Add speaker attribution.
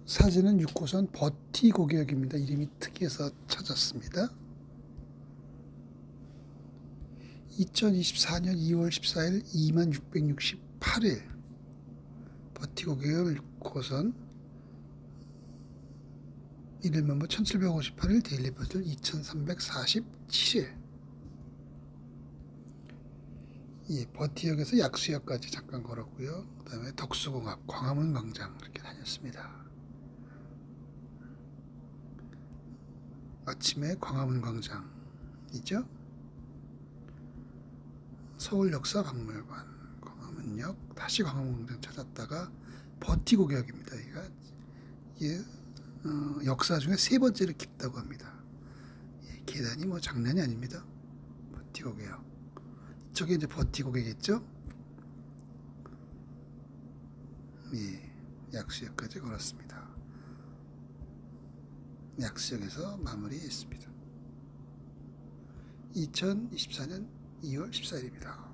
Speaker 1: 사진은 6호선 버티고개역입니다. 이름이 특이해서 찾았습니다. 2024년 2월 14일 2668일 버티고개역 6호선 1일면부 1758일 데일리버들 2347일. 예, 버티역에서 약수역까지 잠깐 걸었고요. 그 다음에 덕수궁합, 광화문 광장 이렇게 다녔습니다. 아침에 광화문 광장이죠. 서울역사박물관, 광화문역, 다시 광화문 광장 찾았다가 버티고개역입니다. 이게 역사 중에 세 번째로 깊다고 합니다. 예, 계단이 뭐 장난이 아닙니다. 버티고개역. 저게 이제 버티고개겠죠? 예, 약수역까지 걸었습니다. 약수역에서 마무리했습니다. 2024년 2월 14일입니다.